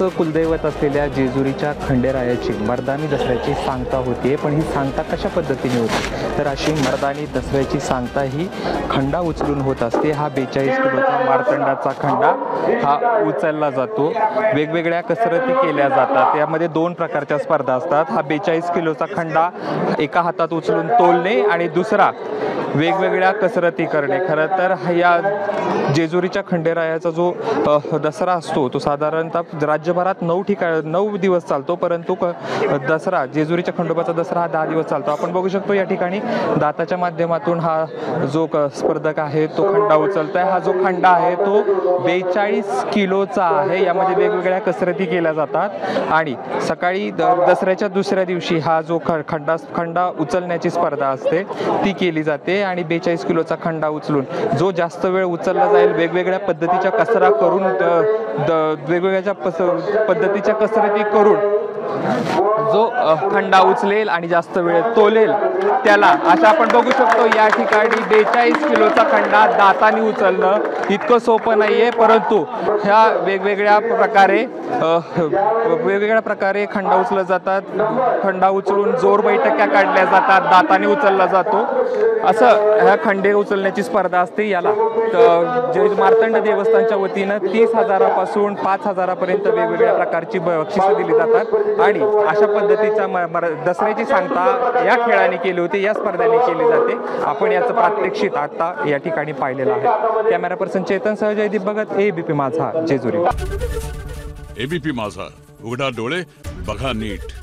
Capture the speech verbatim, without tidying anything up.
कुलदैवत असलेल्या जेजुरीच्या खंडेरायाची मर्दानी दसऱ्याची सांगता होते। पण ही सांगता कशा पद्धतीने होते तर अशी मर्दानी दसऱ्याची सांगता ही खंडा उचलून होत असते। हा बेचाळीस किलोचा मार्तंडाचा खंडा हा उचलला जातो। वेगवेगळ्या कसरती केल्या जातात। यामध्ये दोन प्रकारच्या स्पर्धा असतात। हा बेचाळीस किलोचा खंडा एका हातात उचलून तोलणे आणि दुसरा वेगवेगळ्या कसरती करणे। खरं तर या जेजुरीच्या खंडेरायाचा जो दसरा असतो तो साधारणतः राज्यभरात नऊ ठिकाण नऊ दिवस चालतो, परंतु दसरा जेजुरीच्या खंडोबाचा दसरा हा दहा दिवस चालतो। आपण बघू शकतो या ठिकाणी दाताच्या माध्यमातून हा जो स्पर्धक आहे तो खंडा उचलतोय। हा जो खंडा आहे तो बेचाळीस किलोचा आहे। यामध्ये वेगवेगळ्या कसरती केल्या जातात आणि सकाळी दसऱ्याच्या दुसऱ्या दिवशी हा जो खंडा खंडा उचलण्याची स्पर्धा असते ती केली जाते आणि बेचाळीस किलोचा खंडा उचलून जो जास्त वेळ उचलला जाईल वेगवेगळ्या पद्धतीच्या कसरा करून वेगवेगळ्या पद्धतीच्या कसरती करून जो खंडा उचलेल आणि जास्त वेळ तोलेल त्याला, अशा आपण बघू शकतो या ठिकाणी बेचाळीस किलोचा खंडा दाताने उचलणं इतकं सोपं नाहीये, परंतु ह्या वेगवेगळ्या प्रकारे वेगवेगळ्या प्रकारे खंडा उचलला जातात। खंडा उचलून जोर बैठक्या काढल्या जातात, दाताने उचलला जातो। असं ह्या खंडे उचलण्याची स्पर्धा असते। याला जे मार्तंड देवस्थानच्या वतीनं तीस हजारापासून पाच हजारापर्यंत वेगवेगळ्या प्रकारची बक्षिसं दिली जातात आणि अशा पद्धतीचा दसऱ्याची सांगता या खेळाने केली होती, या स्पर्धेने केली जाते। आपण याचं प्रात्यक्षिक आता या ठिकाणी पाहिलेलं आहे। कॅमेरा पर्सन चेतन सह जयदीप भगत, एबीपी माझा जेजुरी। एबीपी माझा, उघडा डोळे बघा नीट।